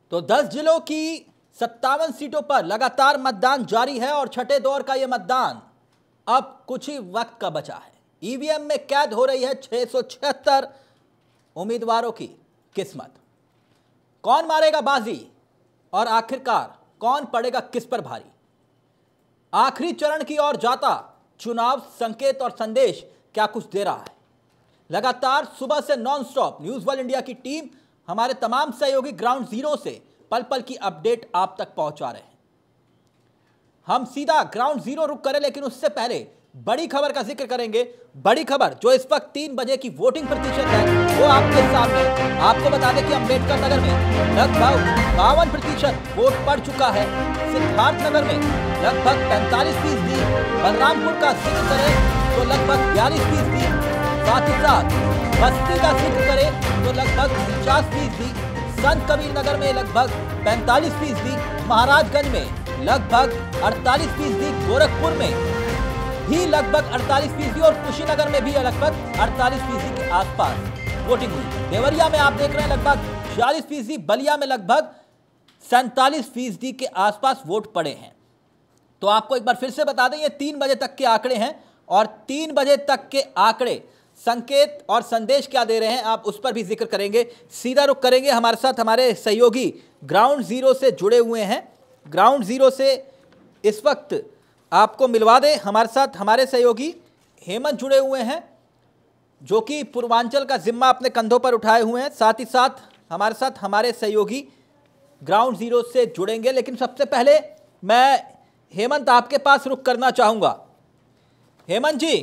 तो 10 जिलों की 57 सीटों पर लगातार मतदान जारी है और छठे दौर का यह मतदान अब कुछ ही वक्त का बचा है। ईवीएम में कैद हो रही है 676 उम्मीदवारों की किस्मत। कौन मारेगा बाजी और आखिरकार कौन पड़ेगा किस पर भारी? आखिरी चरण की ओर जाता चुनाव संकेत और संदेश क्या कुछ दे रहा है? लगातार सुबह से non stop news world India की टीम, हमारे तमाम सहयोगी ग्राउंड जीरो से पल पल की अपडेट आप तक पहुंचा रहे हैं। हम सीधा ग्राउंड जीरो रुक करें, लेकिन उससे पहले बड़ी खबर का जिक्र करेंगे। बड़ी खबर जो इस वक्त 3 बजे की वोटिंग प्रतिशत है वो आपके सामने। आपको बता दें कि अम्बेडकर नगर में लगभग 52% वोट पड़ चुका है। सिद्धार्थ नगर में लगभग 45%, बलरामपुर का जिक्र करें तो लगभग 42%, साथ ही साथ बस्ती का जिक्र करें तो लगभग 50%, संत कबीर नगर में लगभग 45%, महाराजगंज में लगभग 48%, गोरखपुर में भी लगभग 48% और कुशीनगर में भी लगभग 48% के आसपास वोटिंग हुई। देवरिया में आप देख रहे हैं लगभग 46%, बलिया में लगभग 47% के आसपास वोट पड़े हैं। तो आपको एक बार फिर से बता दें, ये 3 बजे तक के आंकड़े हैं और 3 बजे तक के आंकड़े संकेत और संदेश क्या दे रहे हैं आप उस पर भी जिक्र करेंगे। सीधा रुख करेंगे, हमारे साथ हमारे सहयोगी ग्राउंड जीरो से जुड़े हुए हैं। ग्राउंड जीरो से इस वक्त आपको मिलवा दें, हमारे साथ हमारे सहयोगी हेमंत जुड़े हुए हैं जो कि पूर्वांचल का जिम्मा अपने कंधों पर उठाए हुए हैं। साथ ही साथ हमारे सहयोगी ग्राउंड जीरो से जुड़ेंगे। लेकिन सबसे पहले मैं हेमंत आपके पास रुख करना चाहूंगा। हेमंत जी,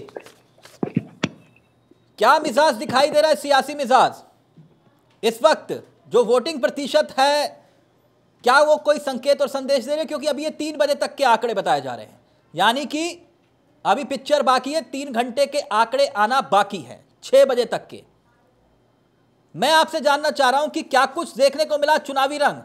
क्या मिजाज दिखाई दे रहा है, सियासी मिजाज इस वक्त? जो वोटिंग प्रतिशत है क्या वो कोई संकेत और संदेश दे रहे हैं? क्योंकि अभी ये 3 बजे तक के आंकड़े बताए जा रहे हैं, यानी कि अभी पिक्चर बाकी है, 3 घंटे के आंकड़े आना बाकी है 6 बजे तक के। मैं आपसे जानना चाह रहा हूं कि क्या कुछ देखने को मिला चुनावी रंग?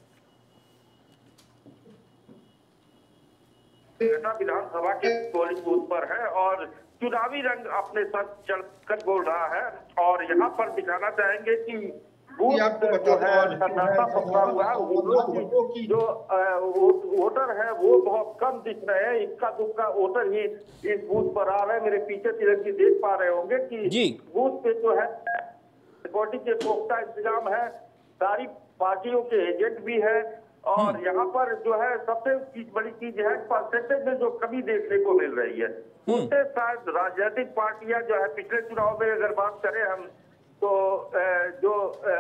विधानसभा के पोलिंग बूथ पर है और चुनावी रंग अपने साथ चलकर बोल रहा है। और यहाँ पर दिखाना चाहेंगे कि बूथ जो है सन्नाटा पकड़ा हुआ है। जो वोटर है वो बहुत कम दिख रहे हैं, इक्का दुक्का वोटर ही इस बूथ पर आ रहे हैं। मेरे पीछे तिरंगी देख पा रहे होंगे कि बूथ पे जो है सिक्योरिटी के पुख्ता इंतजाम है, सारी पार्टियों के एजेंट भी है। और यहाँ पर जो है सबसे बड़ी चीज है परसेंटेज में जो कमी देखने को मिल रही है उससे शायद राजनीतिक पार्टियां जो है पिछले चुनाव में अगर बात करें हम तो जो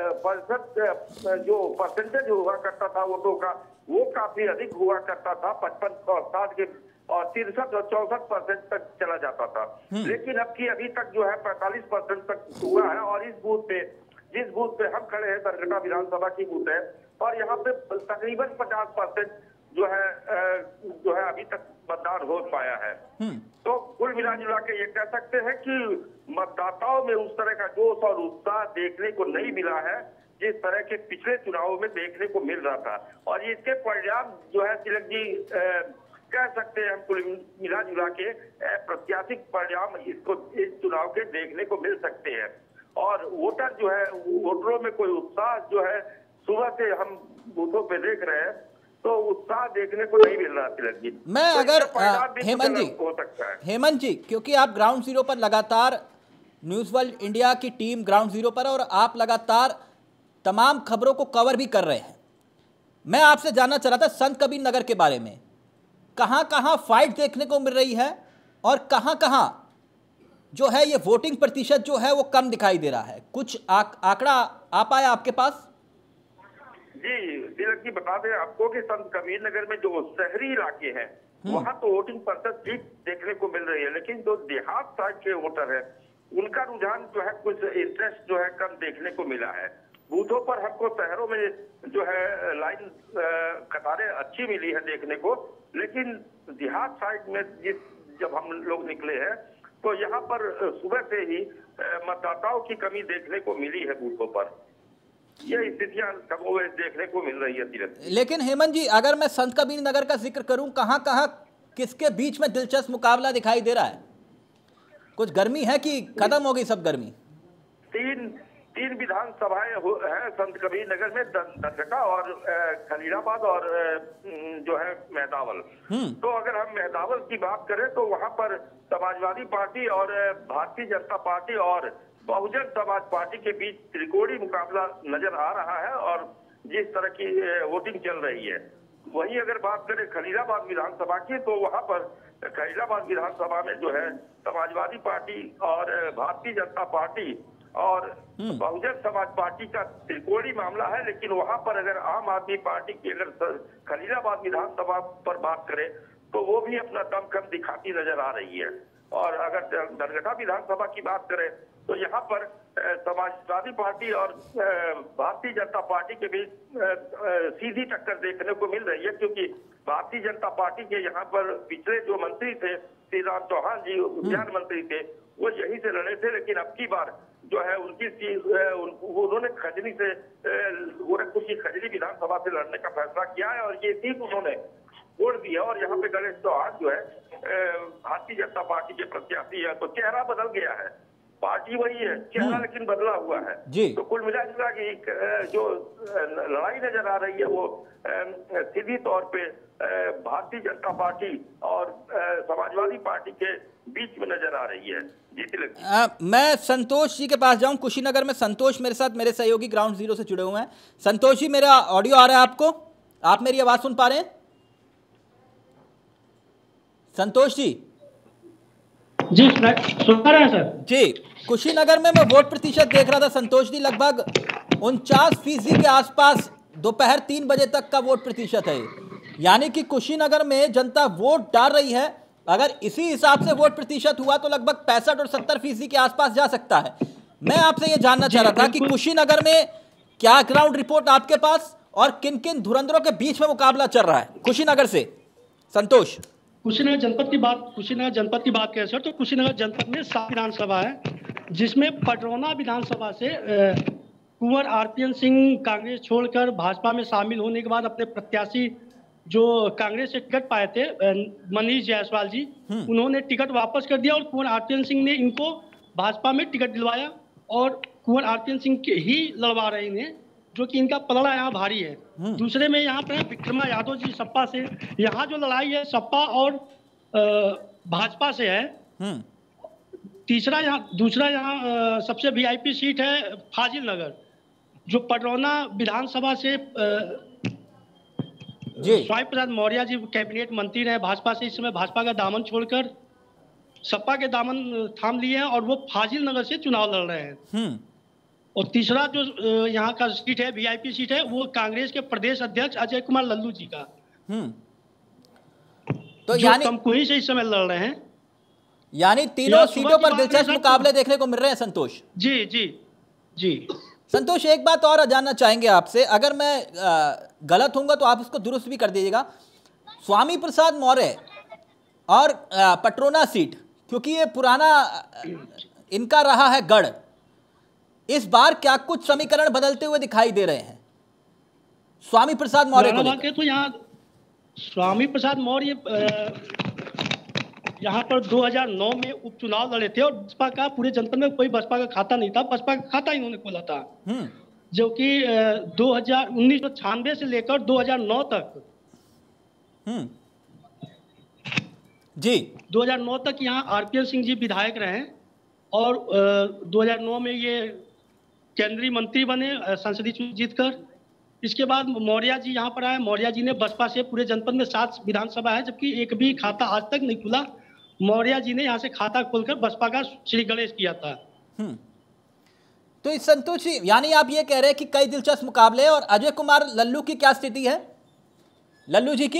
परसेंटेज हुआ करता था वोटों का वो काफी अधिक हुआ करता था, 55 और 60 के और 63 और 64% तक चला जाता था। लेकिन अब की अभी तक जो है 45% तक हुआ है। और इस बूथ पे, जिस बूथ पे हम खड़े हैं, बरगटा विधानसभा की बूथ है और यहाँ पे तकरीबन 50% जो है अभी तक मतदान हो पाया है। तो कुल मिला जुला के ये कह सकते हैं कि मतदाताओं में उस तरह का जोश और उत्साह देखने को नहीं मिला है जिस तरह के पिछले चुनावों में देखने को मिल रहा था। और इसके परिणाम जो है तिलक जी कह सकते हैं हम कुल मिला जुला के प्रत्याशित परिणाम इसको इस चुनाव के देखने को मिल सकते हैं। और वोटर जो है, वोटरों में कोई उत्साह जो है सुबह से हम बूथों पे देख रहे हैं तो उत्साह देखने को नहीं मिल रहा तिलक जी। मैं तो अगर हेमंत जी, क्योंकि आप ग्राउंड जीरो पर लगातार न्यूज वर्ल्ड इंडिया की टीम ग्राउंड जीरो पर और आप लगातार तमाम खबरों को कवर भी कर रहे हैं, मैं आपसे जानना चाह रहा था संत कबीर नगर के बारे में। कहां कहां फाइट देखने को मिल रही है और कहां कहां जो है ये वोटिंग प्रतिशत जो है वो कम दिखाई दे रहा है? कुछ आंकड़ा आ पाया आपके पास? जी तिलक जी, बता दें आपको कि संत कबीर नगर में जो शहरी इलाके हैं वहाँ तो वोटिंग प्रतिशत ठीक देखने को मिल रही है, लेकिन जो देहात साइड के वोटर है उनका रुझान जो है कुछ इंटरेस्ट जो है कम देखने को मिला है। बूथों पर हमको शहरों में जो है लाइन कतारें अच्छी मिली है देखने को, लेकिन देहात साइड में जब हम लोग निकले हैं तो यहाँ पर सुबह से ही मतदाताओं की कमी देखने को मिली है बूथों पर। ये स्थितियां देखने को मिल रही है। लेकिन हेमंत जी, अगर मैं संत कबीर नगर का जिक्र करूं, कहां कहां किसके बीच में दिलचस्प मुकाबला दिखाई दे रहा है? कुछ गर्मी है कि खत्म हो गई सब गर्मी? 3 विधानसभाएं हैं संत कबीर नगर में, दनघटा और खलीलाबाद और जो है मेहदावल। तो अगर हम मेहदावल की बात करें तो वहां पर समाजवादी पार्टी और भारतीय जनता पार्टी और बहुजन समाज पार्टी के बीच त्रिकोणीय मुकाबला नजर आ रहा है और जिस तरह की वोटिंग चल रही है। वहीं अगर बात करें खलीलाबाद विधानसभा की तो वहां पर खलीलाबाद विधानसभा में जो है समाजवादी पार्टी और भारतीय जनता पार्टी और बहुजन समाज पार्टी का त्रिकोणीय मामला है। लेकिन वहां पर अगर आम आदमी पार्टी की अगर खलीलाबाद विधानसभा पर बात करें तो वो भी अपना दमखम दिखाती नजर आ रही है। और अगर दनघटा विधानसभा की बात करें तो यहाँ पर समाजवादी पार्टी और भारतीय जनता पार्टी के बीच सीधी टक्कर देखने को मिल रही है, क्योंकि भारतीय जनता पार्टी के यहाँ पर पिछले जो मंत्री थे श्री राम चौहान जी उद्यान मंत्री थे, वो यहीं से लड़े थे। लेकिन अब की बार जो है उनकी उन्होंने खजनी से गोरखपुर की खजनी विधानसभा से लड़ने का फैसला किया है और ये सीट उन्होंने छोड़ दी है। और यहाँ पे गणेश चौहान जो है भारतीय जनता पार्टी के प्रत्याशी है। तो चेहरा बदल गया है, पार्टी वही है, चेहरा लेकिन बदला हुआ है जी। तो कुल मिलाजुला की जो लड़ाई नजर आ रही है वो सीधी तौर पे भारतीय जनता पार्टी और समाजवादी पार्टी के बीच में नजर आ रही है। जी तिलक मैं संतोष जी के पास जाऊं, कुशीनगर में संतोष मेरे साथ, मेरे सहयोगी ग्राउंड जीरो से जुड़े हुए हैं। संतोष जी, मेरा ऑडियो आ रहा है आपको? आप मेरी आवाज सुन पा रहे हैं संतोष जी? जी सुन पा रहे हैं सर जी। कुशीनगर में मैं वोट प्रतिशत देख रहा था संतोष जी, लगभग 49% के आसपास दोपहर 3 बजे तक का वोट प्रतिशत है। यानी कि कुशीनगर में जनता वोट डाल रही है। अगर इसी हिसाब से वोट प्रतिशत हुआ तो लगभग 65 और 70% के आसपास जा सकता है। मैं आपसे ये जानना चाह रहा था कि कुशीनगर में क्या ग्राउंड रिपोर्ट आपके पास और किन किन धुरंधरों के बीच में मुकाबला चल रहा है कुशीनगर से? संतोष, कुशीनगर जनपद की बात करें सर तो कुशीनगर जनपद में 7 विधानसभा है, जिसमें पडरौना विधानसभा से कुंवर आरपीएन सिंह कांग्रेस छोड़कर भाजपा में शामिल होने के बाद अपने प्रत्याशी जो कांग्रेस से टिकट पाए थे मनीष जायसवाल जी, उन्होंने टिकट वापस कर दिया और कुंवर आरपीएन सिंह ने इनको भाजपा में टिकट दिलवाया और कुंवर आरपीएन सिंह के ही लड़वा रहे हैं, जो कि इनका पलड़ा यहाँ भारी है। दूसरे में यहाँ पर विक्रमा यादव जी सपा से, यहाँ जो लड़ाई है सपा और भाजपा से है। दूसरा यहाँ सबसे वीआईपी सीट है फाजिल नगर, जो पडरौना विधानसभा से स्वामी प्रसाद मौर्य जी कैबिनेट मंत्री रहे भाजपा से, इस समय भाजपा का दामन छोड़कर सपा के दामन थाम लिए हैं और वो फाजिल नगर से चुनाव लड़ रहे हैं। और तीसरा जो यहाँ का सीट है वीआईपी सीट है वो कांग्रेस के प्रदेश अध्यक्ष अजय कुमार लल्लू जी का, तो यानी तमकुही से इस समय लड़ रहे हैं। यानी तीनों सीटों पर दिलचस्प मुकाबले देखने को मिल रहे हैं संतोष। जी जी जी संतोष, एक बात और जानना चाहेंगे आपसे, अगर मैं गलत होऊंगा तो आप इसको दुरुस्त भी कर दीजिएगा। स्वामी प्रसाद मौर्य और पटरौना सीट, क्योंकि ये पुराना इनका रहा है गढ़, इस बार क्या कुछ समीकरण बदलते हुए दिखाई दे रहे हैं स्वामी प्रसाद मौर्य को लेकर? तो यहाँ स्वामी प्रसाद मौर्य यहाँ पर 2009 में उपचुनाव लड़े थे और बसपा का पूरे जनपद में कोई बसपा का खाता नहीं था, बसपा का खाता इन्होंने खोला था, जो कि 1996 से लेकर 2009 तक जी 2009 तक यहाँ आरपीएन सिंह जी विधायक रहे और 2009 में ये केंद्रीय मंत्री बने संसदीय चुनाव जीतकर। इसके बाद मौर्य जी यहाँ पर आए, मौर्य जी ने बसपा से पूरे जनपद में 7 विधानसभा है, जबकि एक भी खाता आज तक नहीं खुला। मौर्य जी ने यहाँ से खाता खोलकर बसपा का श्री गणेश किया था। तो इस संतोष जी, यानी आप ये कह रहे हैं कि कई दिलचस्प मुकाबले हैं। और अजय कुमार लल्लू की क्या स्थिति है? लल्लू जी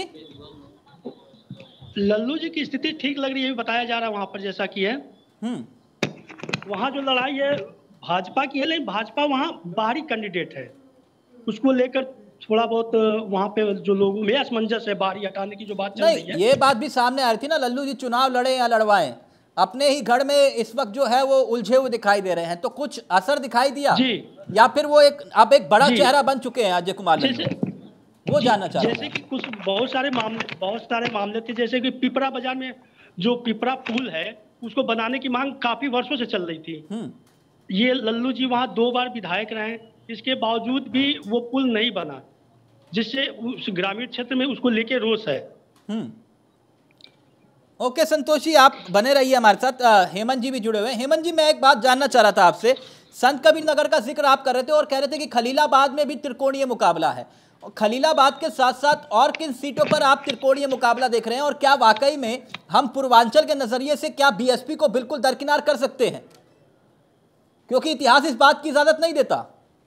की स्थिति ठीक लग रही है, बताया जा रहा है वहां पर, जैसा कि है वहां जो लड़ाई है भाजपा की है, लेकिन भाजपा वहां बाहरी कैंडिडेट है, उसको लेकर थोड़ा बहुत वहां पे जो लोगों में असमंजस है, बाहरी हटाने की जो बात चल रही है। ये बात भी सामने आ रही थी ना, लल्लू जी चुनाव लड़े या लड़वाएं, अपने ही गढ़ में इस वक्त जो है वो उलझे हुए दिखाई दे रहे हैं, तो कुछ असर दिखाई दिया जी, या फिर वो अब एक बड़ा चेहरा बन चुके हैं अजय कुमार लल्लू? वो जानना चाह रहा हूं। जैसे कि कुछ बहुत सारे मामले थे, जैसे कि पिपरा बाजार में जो पिपरा पुल है उसको बनाने की मांग काफी वर्षों से चल रही थी, ये लल्लू जी वहां 2 बार विधायक रहे, इसके बावजूद भी वो पुल नहीं बना, जिससे उस ग्रामीण क्षेत्र में उसको लेके रोष है। ओके संतोष जी, आप बने रहिए हमारे साथ। हेमंत जी भी जुड़े हुए हैं। हेमंत जी, मैं एक बात जानना चाह रहा था आपसे। संत कबीर नगर का जिक्र आप कर रहे थे और कह रहे थे कि खलीलाबाद में भी त्रिकोणीय मुकाबला है, और खलीलाबाद के साथ साथ और किन सीटों पर आप त्रिकोणीय मुकाबला देख रहे हैं, और क्या वाकई में हम पूर्वांचल के नजरिए से क्या बीएसपी को बिल्कुल दरकिनार कर सकते हैं, क्योंकि इतिहास इस बात की इजाजत नहीं देता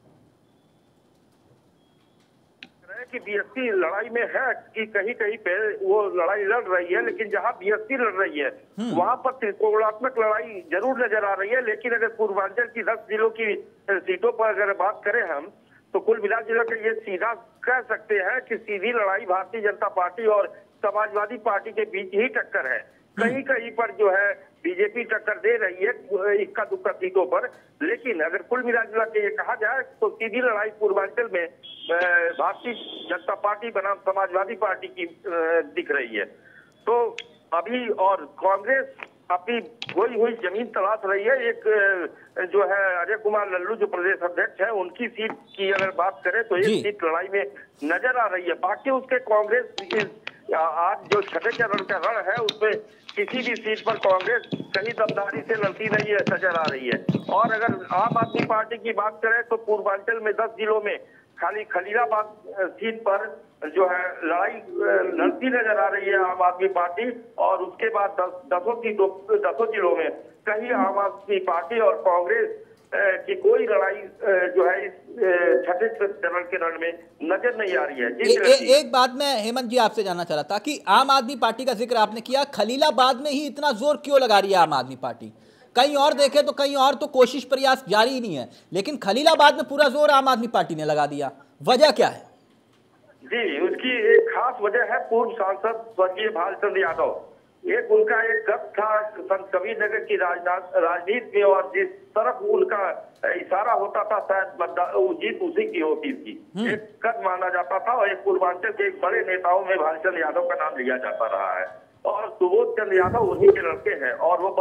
कि बीएसपी लड़ाई में है, कि कहीं कहीं पे वो लड़ाई लड़ रही है, लेकिन जहां बीएसपी लड़ रही है वहां पर त्रिकोणात्मक लड़ाई जरूर नजर आ रही है। लेकिन अगर पूर्वांचल की 10 जिलों की सीटों पर अगर बात करें हम, तो कुल मिला के ये सीधा कह सकते हैं कि सीधी लड़ाई भारतीय जनता पार्टी और समाजवादी पार्टी के बीच ही टक्कर है। कहीं कहीं पर जो है बीजेपी टक्कर दे रही है इक्का दुक्का सीटों पर, लेकिन अगर कुल मिला के ये कहा जाए तो सीधी लड़ाई पूर्वांचल में भारतीय जनता पार्टी बनाम समाजवादी पार्टी की दिख रही है। तो अभी और कांग्रेस अपनी खोई हुई जमीन तलाश रही है। एक जो है अजय कुमार लल्लू जो प्रदेश अध्यक्ष है, उनकी सीट की अगर बात करें तो एक सीट लड़ाई में नजर आ रही है। बाकी उसके कांग्रेस आज जो छठे चरण का रण है उसमें किसी भी सीट पर कांग्रेस कहीं दमदारी से लड़ती नहीं है, नजर आ रही है। और अगर आम आदमी पार्टी की बात करें तो पूर्वांचल में 10 जिलों में खाली खलीलाबाद सीट पर जो है लड़ाई लड़ती नजर आ रही है आम आदमी पार्टी, और उसके बाद 10 जिलों में कहीं आम आदमी पार्टी और कांग्रेस की कोई लड़ाई जो है इस छठे चरण के रण में नजर नहीं आ रही है। एक बात मैं हेमंत जी आपसे जानना चाह रहा था कि आम आदमी पार्टी का जिक्र आपने किया, खलीलाबाद में ही इतना जोर क्यों लगा रही है आम आदमी पार्टी? कहीं और देखे तो कहीं और तो कोशिश प्रयास जारी ही नहीं है, लेकिन खलीलाबाद में पूरा जोर आम आदमी पार्टी ने लगा दिया। वजह क्या है? जी, उसकी एक खास वजह है पूर्व सांसद स्वर्गीय भालचंद्र यादव। एक उनका एक गप था संत कबीर नगर की राजनीति में, और जिस तरफ उनका इशारा होता था शायद जीत उसी की होती थी। एक कद माना जाता था, और एक पूर्वांचल के एक बड़े नेताओं में भालचंद्र यादव का नाम लिया जाता रहा है, और सुबोध चंद्र यादव उन्हीं के लड़के हैं। और वो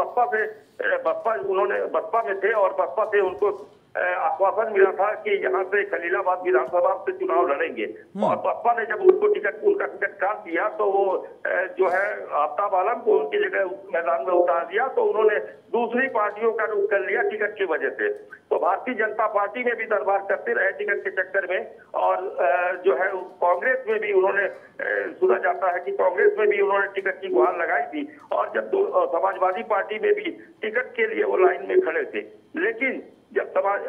बसपा में थे, और बसपा से उनको आश्वासन मिला था कि यहाँ से खलीलाबाद विधानसभा से चुनाव लड़ेंगे, और बसपा ने जब उनका टिकट काट दिया तो वो जो है आफ्ताब आलम को उनकी जगह मैदान में उतार दिया, तो उन्होंने दूसरी पार्टियों का रुख कर लिया टिकट की वजह से। तो भारतीय जनता पार्टी में भी दरबार करते रहे टिकट के चक्कर में, और जो है कांग्रेस में भी उन्होंने सुना जाता है कि कांग्रेस में भी उन्होंने टिकट की गुहार लगाई थी, और जब समाजवादी पार्टी में भी टिकट के लिए वो लाइन में खड़े थे। लेकिन जब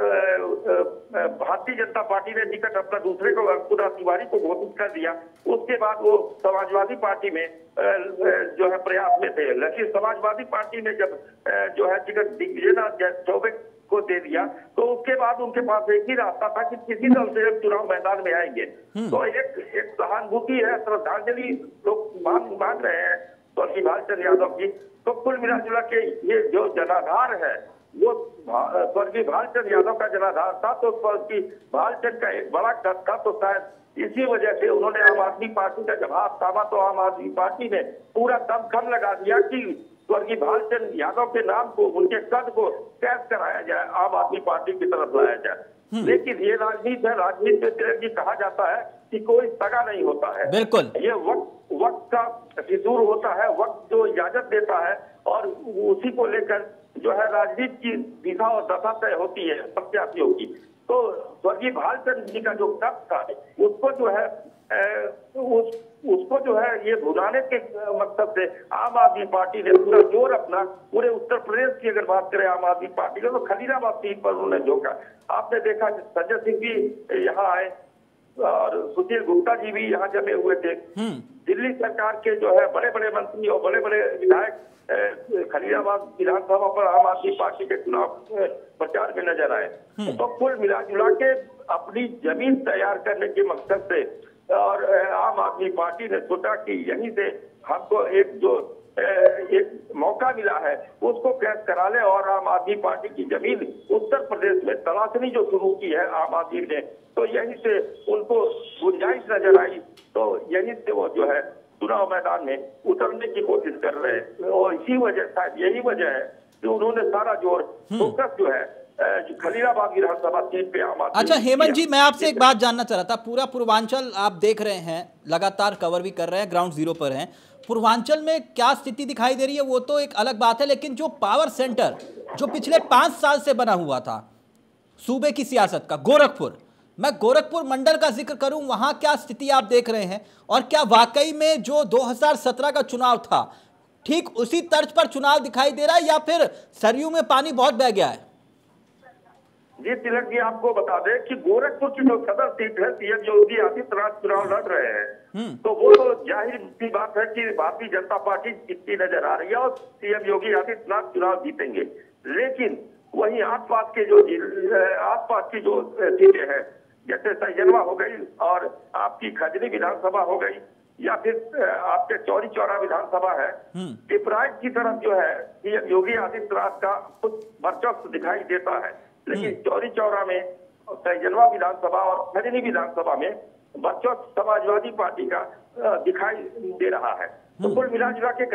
भारतीय जनता पार्टी ने टिकट अपना दूसरे को अंकुरा तिवारी को घोषित कर दिया, उसके बाद वो समाजवादी पार्टी में जो है प्रयास में थे। लेकिन समाजवादी पार्टी ने जब जो है टिकट दिग्विजयनाथ चौबे को दे दिया, तो उसके बाद उनके पास एक ही रास्ता था कि किसी दल से चुनाव मैदान में आएंगे। तो एक सहानुभूति है, श्रद्धांजलि लोग मान रहे हैं स्वर्गीय भालचंद्र यादव की। तो कुल मिला के ये जो जनाधार है वो स्वर्गीय भालचंद्र यादव का जनाधार था, तो स्वर्गीय भालचंद्र का एक बड़ा कद था, तो शायद इसी वजह से उन्होंने आम आदमी पार्टी का जवाब थामा, तो आम आदमी पार्टी ने पूरा दम लगा दिया कि स्वर्गीय भालचंद्र यादव के नाम को, उनके कद को कैद कराया जाए, आम आदमी पार्टी की तरफ लाया जाए। लेकिन ये राजनीति है, राजनीति में तिलक जी कहा जाता है कि कोई सगा नहीं होता है। बिल्कुल, ये वक्त का फितूर होता है, वक्त जो इजाजत देता है, और उसी को लेकर जो है राजनीति की दिशा और दशा तय होती है प्रत्याशियों की। तो स्वर्गीय भालचंद्र जी का जो कद था उसको जो है उसको जो है ये भुनाने के मकसद से आम आदमी पार्टी ने पूरा जोर अपना, पूरे उत्तर प्रदेश की अगर बात करें आम आदमी पार्टी का, तो खलीलाबाद सीट पर उन्होंने झोंका। आपने देखा संजय सिंह भी यहाँ आए, और सुशील गुप्ता जी भी यहाँ जमे हुए थे। दिल्ली सरकार के जो है बड़े बड़े मंत्री और बड़े बड़े विधायक खलीलाबाद विधानसभा पर आम आदमी पार्टी के चुनाव प्रचार में नजर आए। तो कुल मिला जुला के अपनी जमीन तैयार करने के मकसद से और आम आदमी पार्टी ने सोचा कि यहीं से हमको एक मौका मिला है उसको कैद करा ले, और आम आदमी पार्टी की जमीन उत्तर प्रदेश में तलाशनी जो शुरू की है आम आदमी ने, तो यहीं से उनको गुंजाइश नजर आई, तो यहीं से वो जो है चुनाव मैदान में उतरने की कोशिश कर रहे हैं। और इसी वजह, शायद यही वजह है कि उन्होंने सारा जोर फोकस जो है खलीलाबाद विधानसभा सीट पे आम आदमी। अच्छा हेमंत जी, मैं आपसे एक बात जानना चाह रहा था। पूरा पूर्वांचल आप देख रहे हैं, लगातार कवर भी कर रहे हैं, ग्राउंड जीरो पर हैं। पूर्वांचल में क्या स्थिति दिखाई दे रही है वो तो एक अलग बात है, लेकिन जो पावर सेंटर जो पिछले 5 साल से बना हुआ था सूबे की सियासत का, गोरखपुर, मैं गोरखपुर मंडल का जिक्र करूं, वहां क्या स्थिति आप देख रहे हैं? और क्या वाकई में जो 2017 का चुनाव था ठीक उसी तर्ज पर चुनाव दिखाई दे रहा है, या फिर सरयू में पानी बहुत बह गया है? जी तिलक जी, आपको बता दें कि गोरखपुर की जो सदर सीट है, सीएम योगी आदित्यनाथ चुनाव लड़ रहे हैं, तो वो तो जाहिर सी बात है कि भारतीय जनता पार्टी जीतती नजर आ रही है और सीएम योगी आदित्यनाथ चुनाव जीतेंगे। लेकिन वहीं आसपास की जो सीटें हैं, जैसे सैजनवा हो गई और आपकी खजनी विधानसभा हो गई, या फिर आपके चौरी चौरा विधानसभा है, पिपराइच की तरफ जो है सीएम योगी आदित्यनाथ का कुछ वर्चस्व दिखाई देता है। लेकिन चौरी चौरा में, सैजनवा विधानसभा और खजनी विधानसभा में वर्चस्व समाजवादी पार्टी का दिखाई दे रहा है। तो कुल मिला के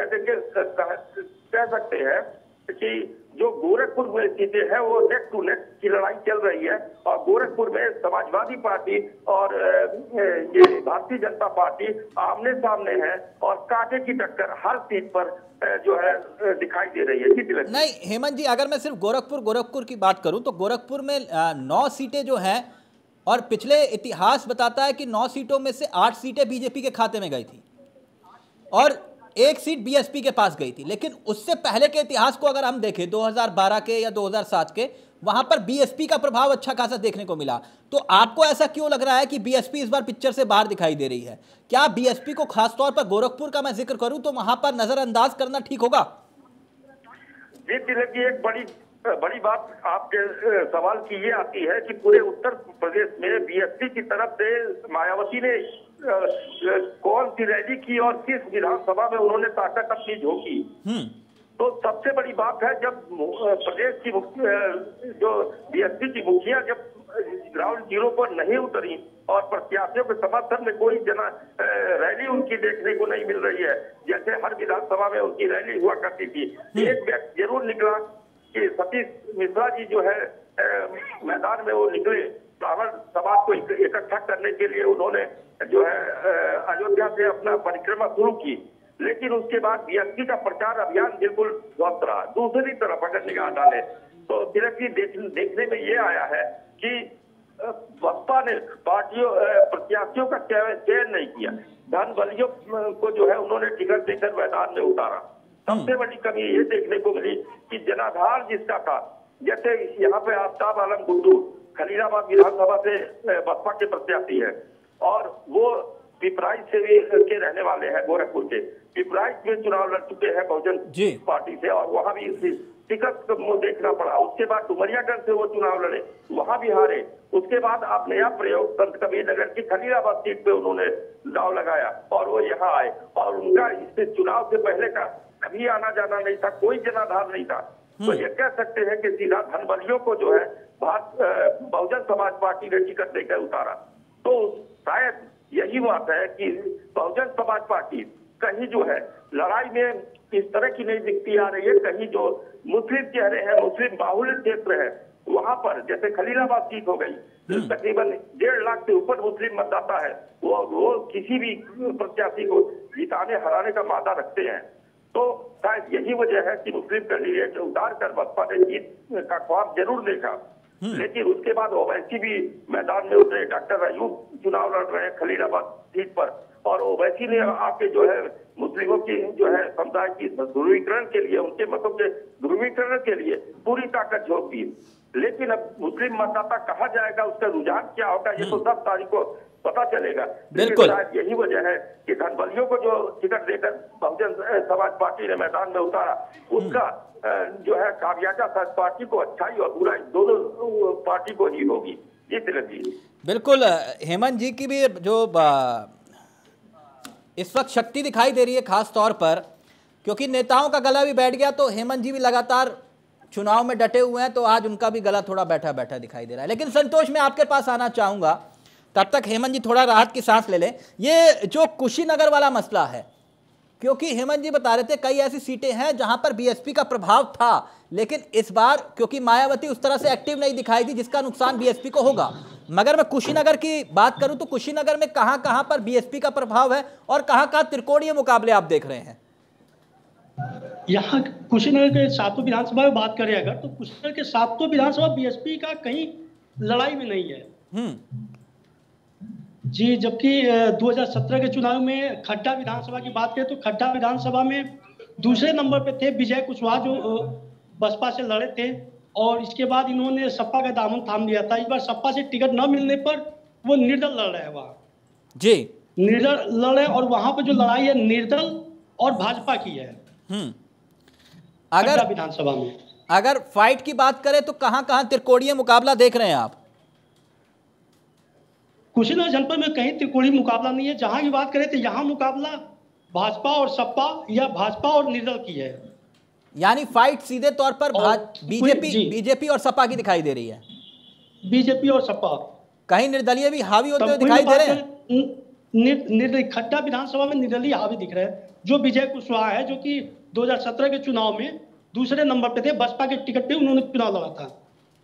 कह सकते हैं कि जो गोरखपुर में सीटें हैं वो नेक टू नेक की लड़ाई चल रही है, और गोरखपुर में समाजवादी पार्टी और ये भारतीय जनता पार्टी आमने सामने है, और कांटे की टक्कर हर सीट पर जो है दिखाई दे रही है। नहीं हेमंत जी, अगर मैं सिर्फ गोरखपुर की बात करूं तो गोरखपुर में 9 सीटें जो हैं, और पिछले इतिहास बताता है कि 9 सीटों में से 8 सीटें बीजेपी के खाते में गई थी और 1 सीट बीएसपी के पास गई थी। लेकिन उससे पहले के इतिहास को अगर हम देखें 2012 के या 2007 के, वहां पर बीएसपी का प्रभाव अच्छा खासा देखने को मिला। तो आपको ऐसा क्यों लग रहा है कि बीएसपी इस बार पिक्चर से बाहर दिखाई दे रही है? क्या बीएसपी को खासतौर पर गोरखपुर का मैं जिक्र करूं तो वहां पर नजरअंदाज करना ठीक होगा? जी तिलक जी, एक बड़ी बात आपके सवाल की ये आती है कि पूरे उत्तर प्रदेश में बीएसपी की तरफ से मायावती ने कौन सी रैली की और किस विधानसभा में उन्होंने ताकत अपनी झोंकी। तो सबसे बड़ी बात है जब प्रदेश की जो बीएसपी की मुखिया जब ग्राउंड जीरो पर नहीं उतरी और प्रत्याशियों के समर्थन में कोई रैली उनकी देखने को नहीं मिल रही है, जैसे हर विधानसभा में उनकी रैली हुआ करती थी। एक व्यक्ति जरूर निकला कि सतीश मिश्रा जी जो है मैदान में वो निकले, ब्राह्मण समाज को इकट्ठा करने के लिए उन्होंने जो है अयोध्या से अपना परिक्रमा शुरू की। लेकिन उसके बाद बीएसपी का प्रचार अभियान बिल्कुल ध्वस्त रहा। दूसरी तरफ अगर निगाह डाले तो देखने में ये आया है कि बसपा ने प्रत्याशियों का चयन नहीं किया, धन बलियों को जो है उन्होंने टिकट देकर मैदान में उतारा। सबसे बड़ी कमी ये देखने को मिली कि जनाधार जिसका था, जैसे यहाँ पे आफ्ताब आलम गुड्डू खलीलाबाद विधानसभा से बसपा के प्रत्याशी है, और वो पिपराइच से भी के रहने वाले हैं, गोरखपुर के। पिपराइच में चुनाव लड़ चुके हैं बहुजन पार्टी से, और वहां भी टिकट देखना पड़ा। उसके बाद डुमरियागंज से वो चुनाव लड़े, वहां भी हारे। उसके बाद आप नया प्रयोग संत कबीर नगर की खलीलाबाद सीट पे उन्होंने दाव लगाया और वो यहाँ आए, और उनका इस चुनाव से पहले का कभी आना जाना नहीं था, कोई जनाधार नहीं था। तो ये कह सकते हैं कि सीधा धनबलियों को जो है बहुजन समाज पार्टी ने टिकट देकर उतारा। तो शायद यही बात है कि बहुजन समाज पार्टी कहीं जो है लड़ाई में इस तरह की नहीं दिखती आ रही है। कहीं जो मुस्लिम चेहरे हैं, मुस्लिम बाहुल्य क्षेत्र है, वहां पर जैसे खलीलाबाद सीट हो गई, तकरीबन 1.5 लाख से ऊपर मुस्लिम मतदाता है, वो किसी भी प्रत्याशी को जिताने हराने का मादा रखते हैं। तो शायद यही वजह है कि मुस्लिम कैंडिडेट उतार कर बसपा ने जीत का ख्वाब जरूर देखा। लेकिन उसके बाद ओवैसी भी मैदान में उतरे। डॉक्टर अयूब चुनाव लड़ रहे हैं खलीलाबाद सीट पर, और ओवैसी ने आके जो है मुस्लिमों की जो है समुदाय की ध्रुवीकरण के लिए, उनके मतों के ध्रुवीकरण के लिए पूरी ताकत झोंक दी। लेकिन अब मुस्लिम मतदाता कहाँ जाएगा, उसका रुझान क्या होगा, ये तो 10 तारीख को पता चलेगा। बिल्कुल, शायद यही वजह है कि धनबलियों को जो टिकट देकर बहुजन समाज पार्टी ने मैदान में उतारा, उसका जो है खामियाजा पार्टी को अच्छाई और बुराई दोनों पार्टी को ही होगी। ये तिलक जी। बिल्कुल, हेमंत जी की भी जो इस वक्त शक्ति दिखाई दे रही है, खास तौर पर क्योंकि नेताओं का गला भी बैठ गया, तो हेमंत जी भी लगातार चुनाव में डटे हुए हैं, तो आज उनका भी गला थोड़ा बैठा बैठा दिखाई दे रहा है। लेकिन संतोष, मैं आपके पास आना चाहूंगा, तब तक हेमंत जी थोड़ा राहत की सांस ले लें। ये जो कुशीनगर वाला मसला है, क्योंकि हेमंत जी बता रहे थे कई ऐसी सीटें हैं जहां पर बीएसपी का प्रभाव था, लेकिन इस बार क्योंकि मायावती उस तरह से एक्टिव नहीं दिखाई दी जिसका नुकसान बीएसपी को होगा। मगर मैं कुशीनगर की बात करूं तो कुशीनगर में कहां पर बीएसपी का प्रभाव है और कहां त्रिकोणीय मुकाबले आप देख रहे हैं? यहाँ कुशीनगर के सातों विधानसभा में बात करें अगर, तो कुशीनगर के सातों विधानसभा बीएसपी का कहीं लड़ाई में नहीं है जी। जबकि 2017 के चुनाव में खड्डा विधानसभा की बात करें तो खड्डा विधानसभा में दूसरे नंबर पे थे विजय कुशवाहा, जो बसपा से लड़े थे, और इसके बाद इन्होंने सपा का दामन थाम लिया था। इस बार सपा से टिकट न मिलने पर वो निर्दल लड़ रहे हैं वहाँ जी, निर्दल लड़ रहे, और वहां पर जो लड़ाई है निर्दल और भाजपा की है अगर विधानसभा में। अगर फाइट की बात करें तो कहां त्रिकोणीय मुकाबला देख रहे हैं आप? कुशीनगर जनपद में कहीं त्रिकोणीय मुकाबला नहीं है। जहां की बात करें तो यहाँ मुकाबला भाजपा और सपा या भाजपा और निर्दल की है। यानी फाइट सीधे तौर पर बीजेपी और सपा की दिखाई दे रही है। बीजेपी और सपा, कहीं निर्दलीय भी हावी होते हुए दिखाई दे रहे हैं। खड्डा विधानसभा में निर्दलीय हावी दिख रहे हैं, जो विजय कुशवाहा है, जो कि 2017 के चुनाव में दूसरे नंबर पे थे, बसपा के टिकट पे उन्होंने चुनाव लड़ा था।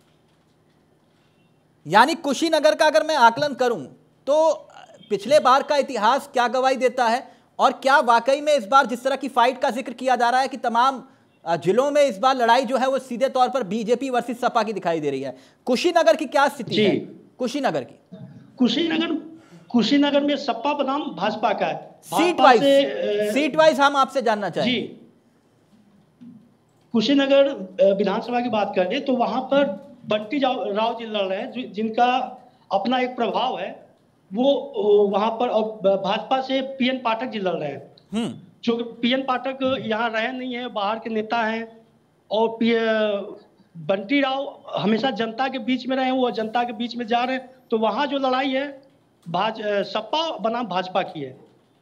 यानी कुशीनगर का अगर मैं आकलन करूं तो पिछले बार का इतिहास क्या गवाही देता है, और क्या वाकई में इस बार जिस तरह की फाइट का जिक्र किया जा रहा है कि तमाम जिलों में इस बार लड़ाई जो है वो सीधे तौर पर बीजेपी वर्सेस सपा की दिखाई दे रही है? कुशीनगर की क्या स्थिति है? कुशीनगर की कुशीनगर में सपा बनाम भाजपा का है। सीट वाइज हम आपसे जानना चाहेंगे जी। कुशीनगर विधानसभा की बात करें तो वहां पर बंटी राव जी लड़ रहे हैं, जिनका अपना एक प्रभाव है वो वहां पर, और भाजपा से पीएन पाठक जी लड़ रहे हैं। जो पीएन पाठक यहाँ रहे नहीं है, बाहर के नेता हैं, और बंटी राव हमेशा जनता के बीच में रहे हैं, वो जनता के बीच में जा रहे हैं। तो वहां जो लड़ाई है सपा बनाम भाजपा की है।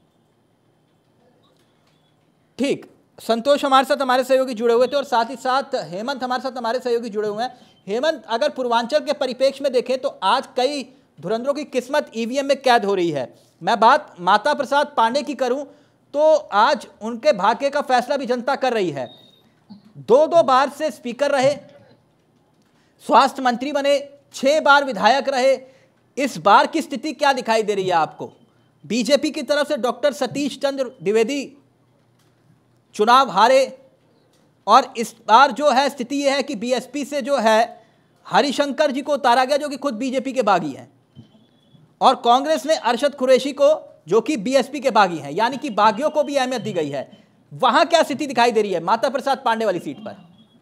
ठीक, संतोष हमारे साथ हमारे सहयोगी जुड़े हुए थे, और साथ ही साथ हेमंत हमारे साथ हमारे सहयोगी जुड़े हुए हैं। हेमंत, अगर पूर्वांचल के परिप्रेक्ष्य में देखें तो आज कई धुरंधरों की किस्मत ईवीएम में कैद हो रही है। मैं बात माता प्रसाद पांडे की करूं तो आज उनके भाग्य का फैसला भी जनता कर रही है। 2 बार से स्पीकर रहे, स्वास्थ्य मंत्री बने, 6 बार विधायक रहे। इस बार की स्थिति क्या दिखाई दे रही है आपको? बीजेपी की तरफ से डॉक्टर सतीश चंद्र द्विवेदी चुनाव हारे, और इस बार जो है स्थिति यह है कि बीएसपी से जो है हरिशंकर जी को उतारा गया, जो कि खुद बीजेपी के बागी हैं, और कांग्रेस ने अरशद कुरैशी को, जो कि बीएसपी के बागी हैं। यानी कि बागियों को भी अहमियत दी गई है। वहां क्या स्थिति दिखाई दे रही है माता प्रसाद पांडे वाली सीट पर?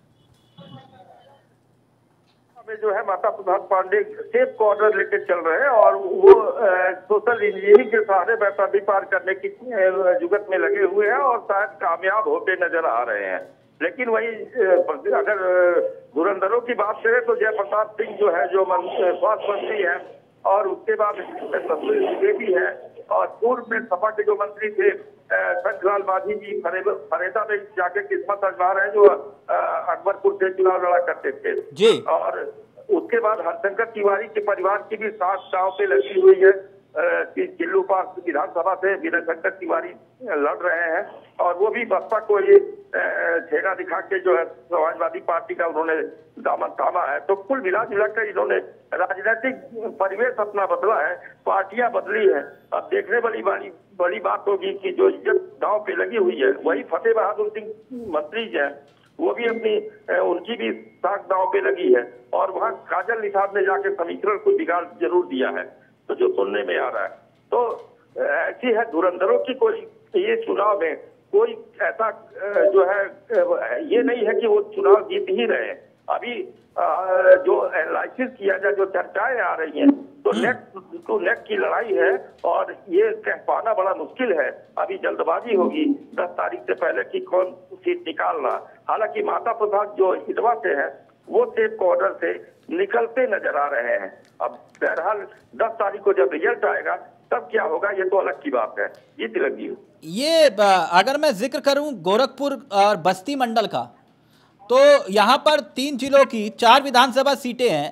जो है माता प्रसाद पांडे सेफ कॉर्नर लेके चल रहे हैं, और वो सोशल इंजीनियरिंग के सहारे बेताबी पार करने की जुगत में लगे हुए हैं, और शायद कामयाब होते नजर आ रहे हैं। लेकिन वही अगर धुरंधरों की बात करें तो जयप्रताप सिंह जो है, जो स्वास्थ्य मंत्री है, और उसके बाद द्विवेदी है, और पूर्व में सपा के जो मंत्री थे शंखलाल मांझी जी फरेदा में जाके किस्मत आजमा रहे हैं, जो अकबरपुर से चुनाव लड़ा करते थे जी। और उसके बाद हरशंकर तिवारी के परिवार की भी साथ दांव पे लगी हुई है कि चिल्लू पास विधानसभा से विनय शंकर तिवारी लड़ रहे हैं, और वो भी बसपा को ये झेड़ा दिखा के जो है समाजवादी पार्टी का उन्होंने दामन थामा है। तो कुल मिला जुलाकर इन्होंने राजनीतिक परिवेश अपना बदला है, पार्टियां बदली है। अब देखने वाली बड़ी बात होगी कि जो इज्जत दांव पे लगी हुई है, वही फतेह बहादुर सिंह मंत्री है, वो भी उनकी भी साख दांव पे लगी है, और वहाँ काजल निषाद ने जाके समीकरण को बिगाड़ जरूर दिया है, तो जो सुनने में आ रहा है। तो ऐसी है धुरंधरों की कोई ये चुनाव में कोई ऐसा जो है ये नहीं है कि वो चुनाव जीत ही रहे। अभी जो एनालिसिस किया जाए, जो चर्चाएं आ रही हैं, तो नेक टू नेक की लड़ाई है, और ये कह पाना बड़ा मुश्किल है। अभी जल्दबाजी होगी 10 तारीख से पहले कि कौन सीट निकालना। हालांकि माता प्रसाद जो इटवा से है, वो सेफ कॉर्नर से निकलते नजर आ रहे हैं। अब बहरहाल 10 तारीख को जब रिजल्ट आएगा तब क्या होगा, ये तो अलग की बात है। ये तिलक जी, ये अगर मैं जिक्र करूं गोरखपुर और बस्ती मंडल का, तो यहाँ पर 3 जिलों की 4 विधानसभा सीटें हैं,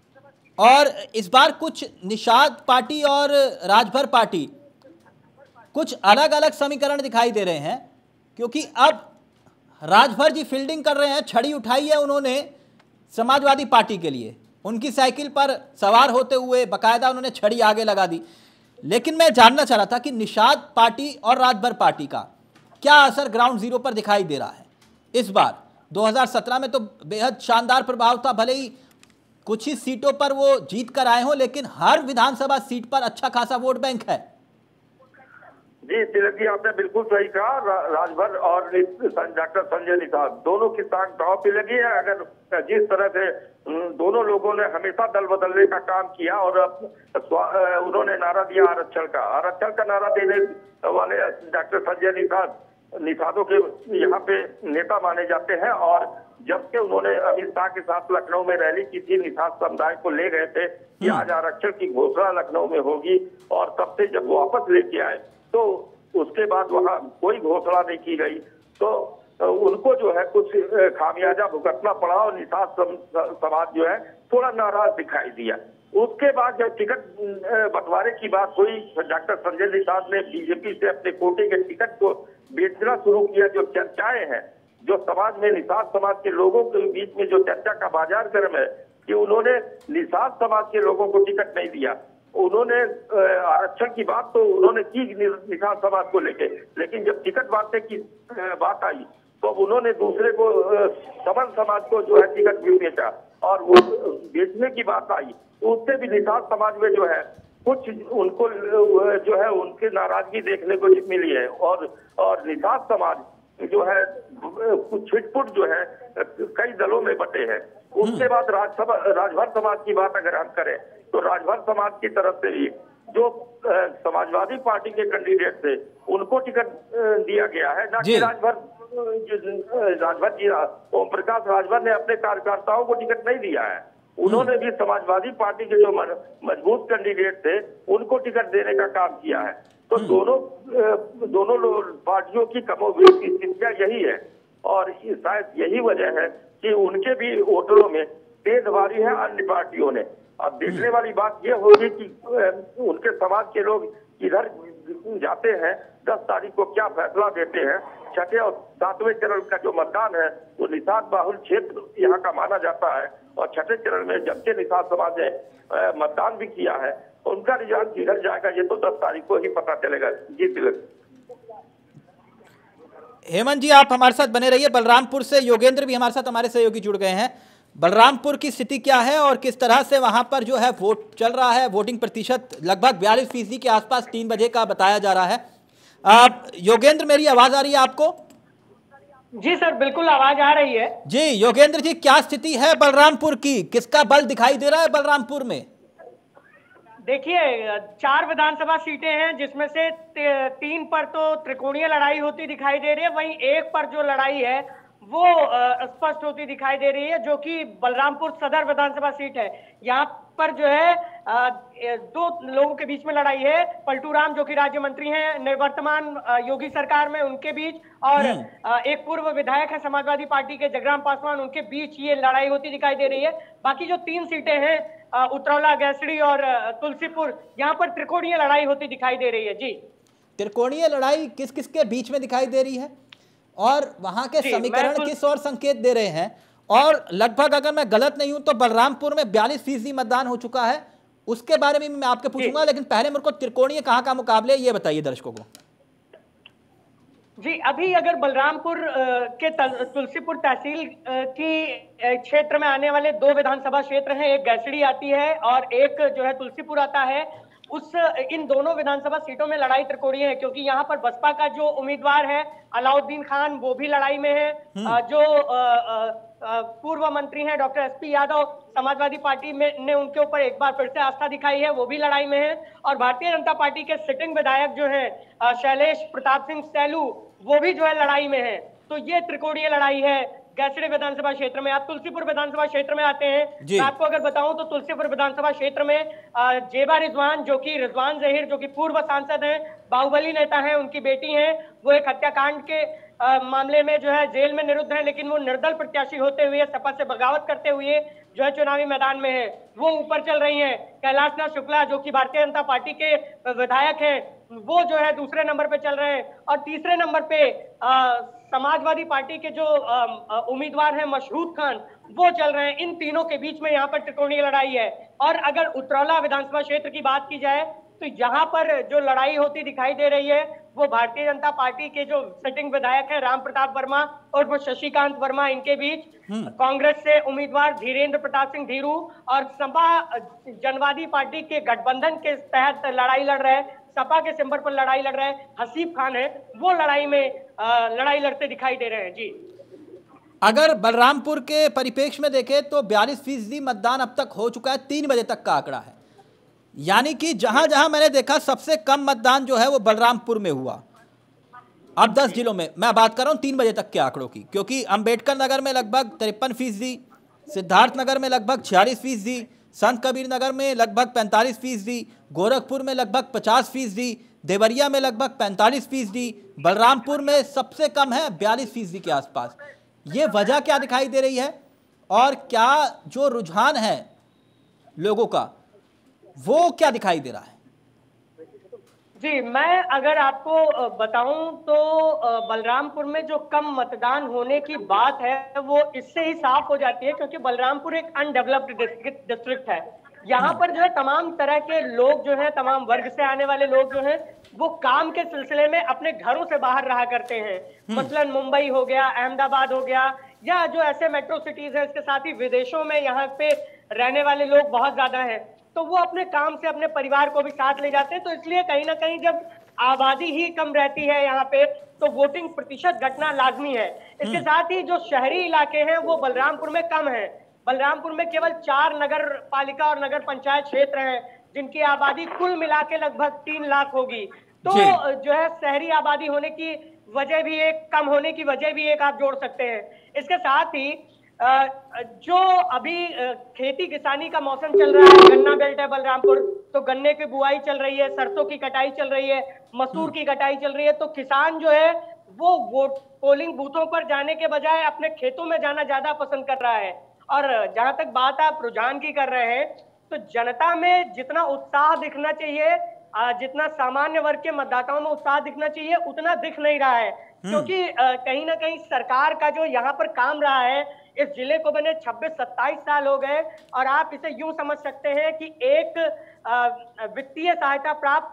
और इस बार कुछ निषाद पार्टी और राजभर पार्टी कुछ अलग अलग समीकरण दिखाई दे रहे हैं, क्योंकि अब राजभर जी फील्डिंग कर रहे हैं, छड़ी उठाई है उन्होंने समाजवादी पार्टी के लिए, उनकी साइकिल पर सवार होते हुए बाकायदा उन्होंने छड़ी आगे लगा दी। लेकिन मैं जानना चाह रहा था कि निषाद पार्टी और राजभर पार्टी का क्या असर ग्राउंड जीरो पर दिखाई दे रहा है इस बार। 2017 में तो बेहद शानदार प्रभाव था, भले ही कुछ ही सीटों पर वो जीत कर आए हों, लेकिन हर विधानसभा सीट पर अच्छा खासा वोट बैंक है। जी तिलक जी, आपने बिल्कुल सही कहा। राजभर और डॉक्टर संजय निषाद दोनों की ताक दांव पे लगी है। अगर जिस तरह से दोनों लोगों ने हमेशा दल बदलने का काम किया और उन्होंने नारा दिया आरक्षण का नारा देने वाले डॉक्टर संजय निषादों के यहाँ पे नेता माने जाते हैं। और जब से उन्होंने अमित शाह के साथ लखनऊ में रैली की थी, निषाद समुदाय को ले गए थे कि आज आरक्षण की घोषणा लखनऊ में होगी, और तब से जब वापस लेके आए तो उसके बाद वहां कोई घोषणा नहीं की गई, तो उनको जो है कुछ खामियाजा भुगतना पड़ा और निषाद समाज जो है थोड़ा नाराज दिखाई दिया। उसके बाद जब टिकट बंटवारे की बात हुई, डॉक्टर संजय निषाद ने बीजेपी से अपने कोटे के टिकट को बेचना शुरू किया। जो चर्चाएं हैं, जो समाज में निषाद समाज के लोगों के बीच में जो चर्चा का बाजार गर्म है कि उन्होंने निषाद समाज के लोगों को टिकट नहीं दिया, उन्होंने आरक्षण की बात तो उन्होंने की निषाद समाज को लेके, लेकिन जब टिकट बांटने की बात आई तो उन्होंने दूसरे को समन समाज को जो है टिकट भी बेचा। और वो बेचने की बात आई तो उससे भी निषाद समाज में जो है कुछ उनको जो है उनकी नाराजगी देखने को मिली है। और निषाद समाज जो है कुछ छिटपुट जो है कई दलों में बटे हैं। उसके बाद राजभर समाज की बात अगर हम करें तो राजभर समाज की तरफ से भी जो समाजवादी पार्टी के कैंडिडेट थे उनको टिकट दिया गया है, ना कि राजभर जी ओम प्रकाश राजभर ने अपने कार्यकर्ताओं को टिकट नहीं दिया है। उन्होंने भी समाजवादी पार्टी के जो मजबूत कैंडिडेट थे उनको टिकट देने का काम किया है। तो दोनों पार्टियों की कमोबेश की स्थितियां यही है, और शायद यही वजह है कि उनके भी वोटरों में तेज बारी है अन्य पार्टियों ने। अब देखने वाली बात यह होगी कि उनके समाज के लोग इधर जाते हैं, 10 तारीख को क्या फैसला देते हैं। छठे और 7वें चरण का जो मतदान है वो निषाद बाहुल क्षेत्र यहाँ का माना जाता है, और छठे चरण में जबकि निषाद समाज ने मतदान भी किया है, उनका रिजल्ट किधर जाएगा ये तो 10 तारीख को ही पता चलेगा। जी तिलक। हेमंत जी, आप हमारे साथ बने रहिए। बलरामपुर से योगेंद्र भी हमारे साथ हमारे सहयोगी जुड़ गए हैं। बलरामपुर की स्थिति क्या है और किस तरह से वहां पर जो है वोट चल रहा है? वोटिंग प्रतिशत लगभग 42% के आसपास 3 बजे का बताया जा रहा है। योगेंद्र, मेरी आवाज आ रही है आपको? जी सर, बिल्कुल आवाज आ रही है। जी योगेंद्र जी, क्या स्थिति है बलरामपुर की? किसका बल दिखाई दे रहा है बलरामपुर में? देखिए, 4 विधानसभा सीटें हैं जिसमें से 3 पर तो त्रिकोणीय लड़ाई होती दिखाई दे रही है, वहीं एक पर जो लड़ाई है वो स्पष्ट होती दिखाई दे रही है, जो कि बलरामपुर सदर विधानसभा सीट है। यहाँ पर जो है 2 लोगों के बीच में लड़ाई है। पलटू राम जो कि राज्य मंत्री हैं निवर्तमान योगी सरकार में, उनके बीच, और एक पूर्व विधायक है समाजवादी पार्टी के जगराम पासवान, उनके बीच ये लड़ाई होती दिखाई दे रही है। बाकी जो 3 सीटें हैं उतरौला, गैसड़ी और तुलसीपुर, यहाँ पर त्रिकोणीय लड़ाई होती दिखाई दे रही है। जी, त्रिकोणीय लड़ाई किस किस के बीच में दिखाई दे रही है और वहां के समीकरण किस और संकेत दे रहे हैं? और लगभग अगर मैं गलत नहीं हूं तो बलरामपुर में 42% मतदान हो चुका है, उसके बारे में मैं आपके पूछूंगा, लेकिन पहले मेरे को त्रिकोणीय कहां का मुकाबले ये बताइए दर्शकों को। जी, अभी अगर बलरामपुर के तुलसीपुर तहसील की क्षेत्र में आने वाले 2 विधानसभा क्षेत्र हैं, एक गैसड़ी आती है और एक जो है तुलसीपुर आता है। इन दोनों विधानसभा सीटों में लड़ाई त्रिकोणीय है, क्योंकि यहाँ पर बसपा का जो उम्मीदवार है अलाउद्दीन खान वो भी लड़ाई में है। जो पूर्व मंत्री हैं doctor S P Yadav, Samajwadi party में ने उनके ऊपर एक बार फिर से आस्था दिखाई है, वो भी लड़ाई में है। और भारतीय जनता पार्टी के सिटिंग विधायक जो हैं शैलेश प्रताप सिंह सैलू, वो भी जो है लड़ाई में है। तो ये त्रिकोणीय लड़ाई है गैसड़ी विधानसभा क्षेत्र में। आप तुलसीपुर विधानसभा क्षेत्र में आते हैं, मैं आपको अगर बताऊं तो तुलसीपुर विधानसभा क्षेत्र में जेबा रिजवान जो कि रिजवान जहीर जो कि पूर्व सांसद हैं, बाहुबली नेता हैं, उनकी बेटी हैं, वो एक हत्याकांड के मामले में जो है जेल में निरुद्ध है, लेकिन वो निर्दल प्रत्याशी होते हुए सपा से बगावत करते हुए जो है चुनावी मैदान में है, वो ऊपर चल रही हैं। कैलाशनाथ शुक्ला जो कि भारतीय जनता पार्टी के विधायक हैं, वो जो है दूसरे नंबर पे चल रहे हैं, और तीसरे नंबर पे समाजवादी पार्टी के जो उम्मीदवार हैं मशहूद खान, वो चल रहे हैं। इन तीनों के बीच में यहाँ पर त्रिकोणीय लड़ाई है। और अगर उतरौला विधानसभा क्षेत्र की बात की जाए तो यहाँ पर जो लड़ाई होती दिखाई दे रही है वो भारतीय जनता पार्टी के जो सिटिंग विधायक हैं राम प्रताप वर्मा और वो शशिकांत वर्मा, इनके बीच कांग्रेस से उम्मीदवार धीरेन्द्र प्रताप सिंह धीरू और सपा जनवादी पार्टी के गठबंधन के तहत लड़ाई लड़ रहे हैं, सपा के सिंबल पर लड़ाई लड़ रहे हैं हसीब खान है, वो लड़ाई में लड़ाई लड़ते दिखाई दे रहे हैं। जी, अगर बलरामपुर के परिप्रेक्ष्य में देखें तो 42% मतदान अब तक हो चुका है, 3 बजे तक का आंकड़ा है। यानी कि जहां जहां मैंने देखा सबसे कम मतदान जो है वो बलरामपुर में हुआ। अब 10 जिलों में मैं बात कर रहा हूं 3 बजे तक के आंकड़ों की, क्योंकि अंबेडकर नगर में लगभग 53%, सिद्धार्थ नगर में लगभग 46%, संत कबीर नगर में लगभग 45%, गोरखपुर में लगभग 50%, देवरिया में लगभग 45%, बलरामपुर में सबसे कम है 42% के आसपास। ये वजह क्या दिखाई दे रही है और क्या जो रुझान है लोगों का वो क्या दिखाई दे रहा है? जी, मैं अगर आपको बताऊं तो बलरामपुर में जो कम मतदान होने की बात है वो इससे ही साफ हो जाती है, क्योंकि बलरामपुर एक अनडेवलप्ड डिस्ट्रिक्ट है। यहाँ पर जो है तमाम तरह के लोग जो हैं, तमाम वर्ग से आने वाले लोग जो हैं, वो काम के सिलसिले में अपने घरों से बाहर रहा करते हैं। मसलन मुंबई हो गया, अहमदाबाद हो गया, या जो ऐसे मेट्रो सिटीज है, इसके साथ ही विदेशों में यहाँ पे रहने वाले लोग बहुत ज्यादा हैं, तो वो अपने काम से अपने परिवार को भी साथ ले जाते हैं। तो इसलिए कहीं ना कहीं जब आबादी ही कम रहती है यहाँ पे तो वोटिंग प्रतिशत घटना लाजमी है। इसके साथ ही जो शहरी इलाके हैं वो बलरामपुर में कम है। बलरामपुर में केवल 4 नगर पालिका और नगर पंचायत क्षेत्र हैं जिनकी आबादी कुल मिला के लगभग 3 लाख होगी। तो जो है शहरी आबादी होने की वजह भी एक, कम होने की वजह भी एक आप जोड़ सकते हैं। इसके साथ ही जो अभी खेती किसानी का मौसम चल रहा है, गन्ना बेल्ट है बलरामपुर, तो गन्ने की बुआई चल रही है, सरसों की कटाई चल रही है, मसूर की कटाई चल रही है। तो किसान जो है वो वोट पोलिंग बूथों पर जाने के बजाय अपने खेतों में जाना ज्यादा पसंद कर रहा है। और जहां तक बात आप रुझान की कर रहे हैं तो जनता में जितना उत्साह दिखना चाहिए, जितना सामान्य वर्ग के मतदाताओं में उत्साह दिखना चाहिए, उतना दिख नहीं रहा है। क्योंकि कहीं ना कहीं सरकार का जो यहाँ पर काम रहा है, इस जिले को बने 26-27 साल हो गए, और आप इसे यूं समझ सकते हैं कि एक वित्तीय सहायता प्राप्त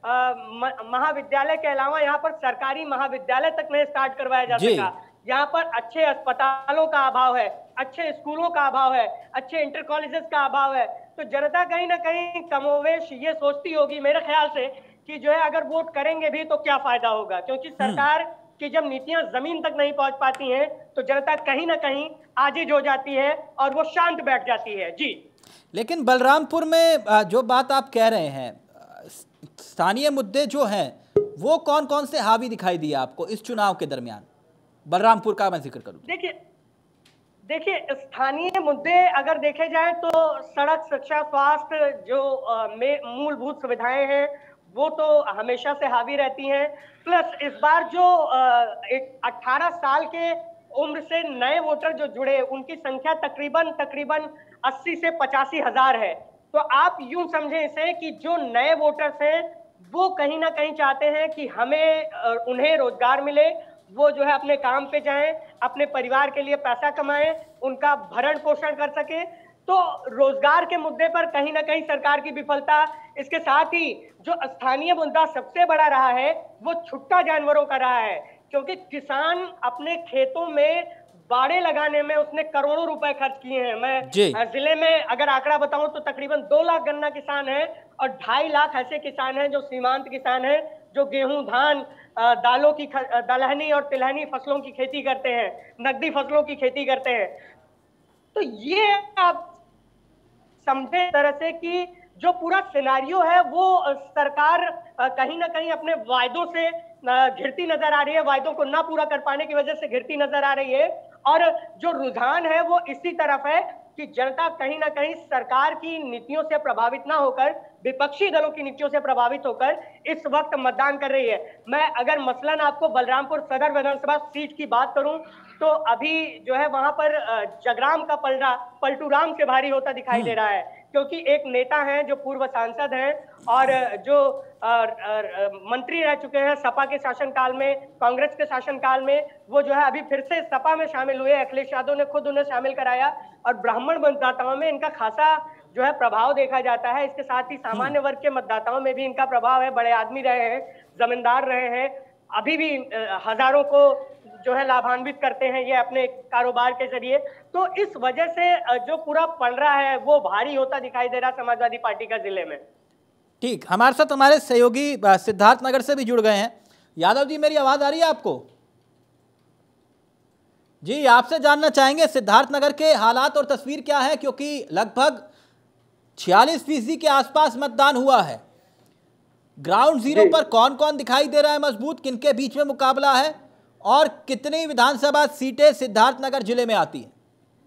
महाविद्यालय के अलावा यहाँ पर सरकारी महाविद्यालय तक नहीं स्टार्ट करवाया जा सका। यहाँ पर अच्छे अस्पतालों का अभाव है, अच्छे स्कूलों का अभाव है, अच्छे इंटर कॉलेजेस का अभाव है। तो जनता कहीं ना कहीं कमोवेश ये सोचती होगी मेरे ख्याल से कि जो है अगर वोट करेंगे भी तो क्या फायदा होगा, क्योंकि सरकार की जब नीतियां जमीन तक नहीं पहुंच पाती हैं तो जनता कहीं ना कहीं आजिज हो जाती है और वो शांत बैठ जाती है। जी, लेकिन बलरामपुर में जो बात आप कह रहे हैं, स्थानीय मुद्दे जो हैं वो कौन कौन से हावी दिखाई दिए आपको इस चुनाव के दरमियान? बलरामपुर का मैं जिक्र करूं। देखिए स्थानीय मुद्दे अगर देखे जाए तो सड़क, शिक्षा, स्वास्थ्य, जो मूलभूत सुविधाएं हैं वो तो हमेशा से हावी रहती हैं। प्लस इस बार जो 18 साल के उम्र से नए वोटर जो जुड़े उनकी संख्या तकरीबन 80 से 85 हजार है। तो आप यूं समझें इसे कि जो नए वोटर्स हैं वो कहीं ना कहीं चाहते हैं कि उन्हें रोजगार मिले, वो जो है अपने काम पे जाएं, अपने परिवार के लिए पैसा कमाएं, उनका भरण पोषण कर सके। तो रोजगार के मुद्दे पर कहीं ना कहीं सरकार की विफलता। इसके साथ ही जो स्थानीय मुद्दा सबसे बड़ा रहा है वो छुट्टा जानवरों का रहा है, क्योंकि किसान अपने खेतों में बाड़े लगाने में उसने करोड़ों रुपए खर्च किए हैं। मैं जिले में अगर आंकड़ा बताऊं तो तकरीबन 2 लाख गन्ना किसान हैं और 2.5 लाख ऐसे किसान हैं जो सीमांत किसान हैं, जो गेहूं, धान, दालों की दलहनी और तिलहनी फसलों की खेती करते हैं, नकदी फसलों की खेती करते हैं। तो ये आप समझे तरह से कि जो पूरा सिनारियो है वो सरकार कहीं ना कहीं अपने वायदों से घिरती नजर आ रही है, वायदों को ना पूरा कर पाने की वजह से घिरती नजर आ रही है। और जो रुझान है वो इसी तरफ है कि जनता कहीं ना कहीं सरकार की नीतियों से प्रभावित ना होकर, विपक्षी दलों की नीतियों से प्रभावित होकर इस वक्त मतदान कर रही है। मैं अगर मसलन आपको बलरामपुर सदर विधानसभा सीट की बात करूं तो अभी जो है वहां पर जगराम का पलटू राम से भारी होता दिखाई दे रहा है। क्योंकि एक नेता हैं जो पूर्व सांसद हैं और जो मंत्री रह चुके हैं सपा के शासनकाल में, कांग्रेस के शासनकाल में, वो जो है अभी फिर से सपा में शामिल हुए। अखिलेश यादव ने खुद उन्हें शामिल कराया और ब्राह्मण मतदाताओं में इनका खासा जो है प्रभाव देखा जाता है। इसके साथ ही सामान्य वर्ग के मतदाताओं में भी इनका प्रभाव है। बड़े आदमी रहे हैं, जमींदार रहे हैं, अभी भी हजारों को जो है लाभान्वित करते हैं ये अपने कारोबार के जरिए। तो इस वजह से जो पूरा पलड़ा है वो भारी होता दिखाई दे रहा समाजवादी पार्टी का जिले में। ठीक, हमारे साथ हमारे सहयोगी सिद्धार्थनगर से भी जुड़ गए हैं। यादव जी, मेरी आवाज आ रही है आपको? जी, आपसे जानना चाहेंगे सिद्धार्थनगर के हालात और तस्वीर क्या है, क्योंकि लगभग 46% के आसपास मतदान हुआ है। ग्राउंड जीरो पर कौन कौन दिखाई दे रहा है मजबूत, किनके बीच में मुकाबला है और कितनी विधानसभा सीटें सिद्धार्थनगर जिले में आती हैं?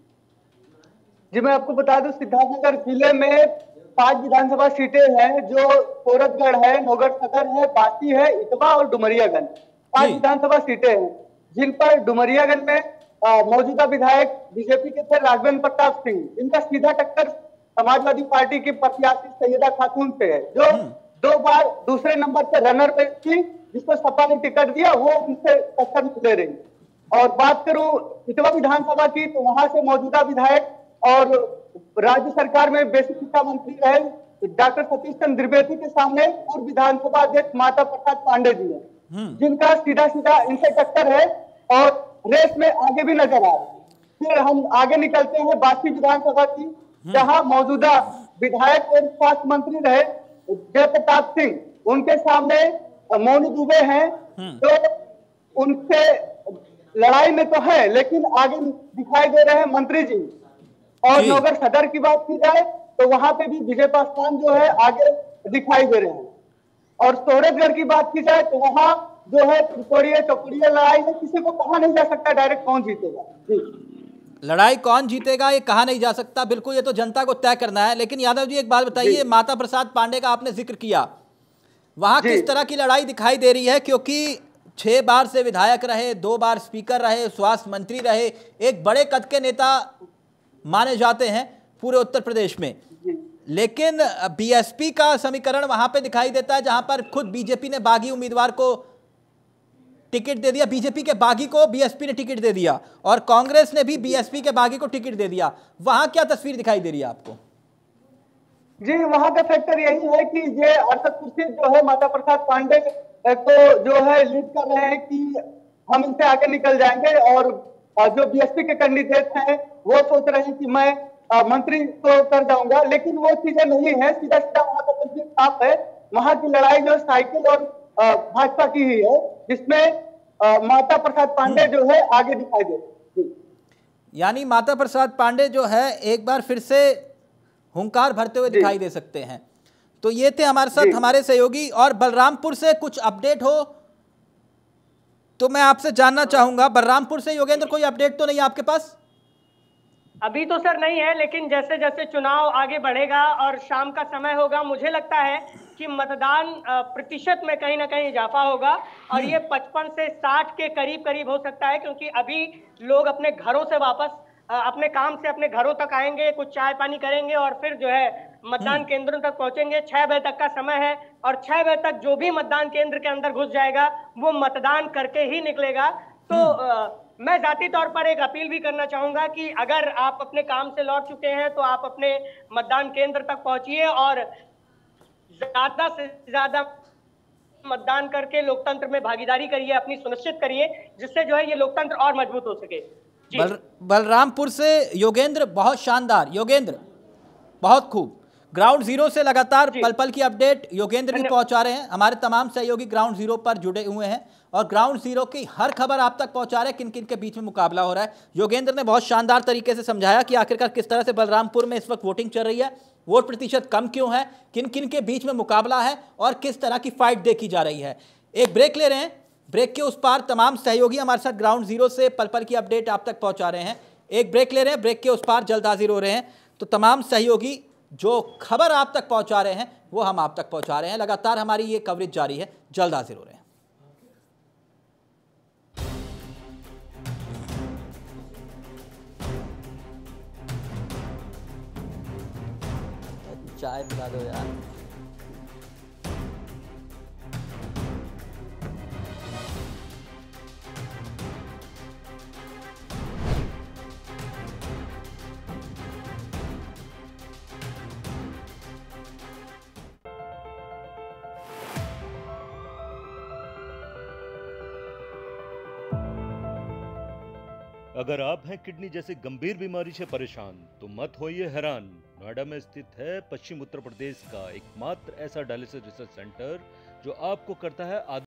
जी, मैं आपको बता दूं, सिद्धार्थनगर जिले में 5 विधानसभा सीटें हैं, जो कोरतगढ़ है, नौगढ़ सदर है, बासी है, इटवा और डुमरियागंज। 5 विधानसभा सीटें हैं, जिन पर डुमरियागंज में मौजूदा विधायक बीजेपी के थे राघवेंद्र प्रताप सिंह, इनका सीधा टक्कर समाजवादी पार्टी की प्रत्याशी सैयदा खातून से है, जो 2 बार दूसरे नंबर पर रनर पे थी, जिसको सपा ने टिकट दिया, वो उनसे टक्कर ले रही। और बात करूं इटवा विधानसभा की, तो वहां से मौजूदा विधायक और राज्य सरकार में बेसिक शिक्षा मंत्री रहे डॉक्टर सतीश चंद्र द्विवेदी के सामने पूर्व विधानसभा अध्यक्ष माता प्रसाद पांडे जी है, जिनका सीधा सीधा इनसे टक्कर है और रेस में आगे भी नजर आ रहे हैं। फिर हम आगे निकलते हैं बासी विधानसभा की, जहां मौजूदा विधायक और स्वास्थ्य मंत्री रहे जयप्रताप सिंह, उनके सामने मोनू दुबे हैं, जो उनसे लड़ाई में तो है लेकिन आगे दिखाई दे रहे हैं मंत्री जी। और नौगढ़ सदर की बात की जाए तो वहां पे भी विजय पासवान जो है आगे दिखाई दे रहे हैं। और सोहरतगढ़ की बात की जाए तो वहां जो है चौकड़िया लड़ाई है, किसी को कहा नहीं जा सकता डायरेक्ट कौन जीतेगा। जी, लड़ाई कौन जीतेगा ये कहा नहीं जा सकता, बिल्कुल ये तो जनता को तय करना है। लेकिन यादव जी, एक बात बताइए, माता प्रसाद पांडे का आपने जिक्र किया, वहां किस तरह की लड़ाई दिखाई दे रही है? क्योंकि 6 बार से विधायक रहे, 2 बार स्पीकर रहे, स्वास्थ्य मंत्री रहे, एक बड़े कद के नेता माने जाते हैं पूरे उत्तर प्रदेश में। लेकिन बीएसपी का समीकरण वहां पे दिखाई देता है, जहां पर खुद बीजेपी ने बागी उम्मीदवार को टिकट दे दिया, बीजेपी के बागी को बीएसपी ने टिकट दे दिया और कांग्रेस ने भी बीएसपी के बागी को टिकट दे दिया। वहां क्या तस्वीर दिखाई दे रही है आपको? जी, वहां का फैक्टर यही है कि ये अरशद खुर्शीद जो है माता प्रसाद पांडे को जो है लीड कर रहे हैं कि हम इनसे आगे निकल जाएंगे, और जो बीएसपी के कैंडिडेट हैं वो सोच रहे हैं कि मैं मंत्री तो कर जाऊंगा, लेकिन वो चीजें नहीं है। सीधा सीधा वहां का तस्वीर साफ है। वहां की लड़ाई जो साइकिल और भाजपा की ही है, जिसमें माता प्रसाद पांडे जो है आगे दिखाई दे। यानी माता प्रसाद पांडे जो है एक बार फिर से हुंकार भरते हुए दिखाई दे सकते हैं। तो ये थे हमारे साथ हमारे सहयोगी। और बलरामपुर से कुछ अपडेट हो तो मैं आपसे जानना चाहूंगा। बलरामपुर से योगेंद्र, कोई अपडेट तो नहीं आपके पास? अभी तो सर नहीं है, लेकिन जैसे जैसे चुनाव आगे बढ़ेगा और शाम का समय होगा, मुझे लगता है कि मतदान प्रतिशत में कहीं ना कहीं इजाफा होगा और ये 55 से 60 के करीब करीब हो सकता है, क्योंकि अभी लोग अपने घरों से वापस अपने काम से अपने घरों तक आएंगे, कुछ चाय पानी करेंगे और फिर जो है मतदान केंद्रों तक पहुंचेंगे। 6 बजे तक का समय है और 6 बजे तक जो भी मतदान केंद्र के अंदर घुस जाएगा वो मतदान करके ही निकलेगा। तो मैं जाती तौर पर एक अपील भी करना चाहूंगा कि अगर आप अपने काम से लौट चुके हैं तो आप अपने मतदान केंद्र तक पहुंचिए और ज्यादा से ज्यादा मतदान करके लोकतंत्र में भागीदारी करिए, अपनी सुनिश्चित करिए, जिससे जो है ये लोकतंत्र और मजबूत हो सके। बलरामपुर से योगेंद्र, बहुत शानदार योगेंद्र, बहुत खूब। ग्राउंड जीरो से लगातार पल पल की अपडेट योगेंद्र भी पहुंचा रहे हैं। हमारे तमाम सहयोगी ग्राउंड जीरो पर जुड़े हुए हैं और ग्राउंड जीरो की हर खबर आप तक पहुंचा रहे हैं, किन किन के बीच में मुकाबला हो रहा है। योगेंद्र ने बहुत शानदार तरीके से समझाया कि आखिरकार किस तरह से बलरामपुर में इस वक्त वोटिंग चल रही है, वोट प्रतिशत कम क्यों है, किन किन के बीच में मुकाबला है और किस तरह की फाइट देखी जा रही है। एक ब्रेक ले रहे हैं, ब्रेक के उस पार तमाम सहयोगी हमारे साथ ग्राउंड जीरो से पल पल की अपडेट आप तक पहुंचा रहे हैं। एक ब्रेक ले रहे हैं, ब्रेक के उस पार जल्द हाजिर हो रहे हैं। तो तमाम सहयोगी जो खबर आप तक पहुंचा रहे हैं वो हम आप तक पहुंचा रहे हैं। लगातार हमारी ये कवरेज जारी है, जल्द हाजिर हो रहे हैं। चाय पिला दो यार। अगर आप हैं किडनी जैसी गंभीर बीमारी से परेशान तो मत होइए हैरान। नोएडा में स्थित है पश्चिम उत्तर प्रदेश का एकमात्र ऐसा डायलिसिस रिसर्च सेंटर जो आपको करता है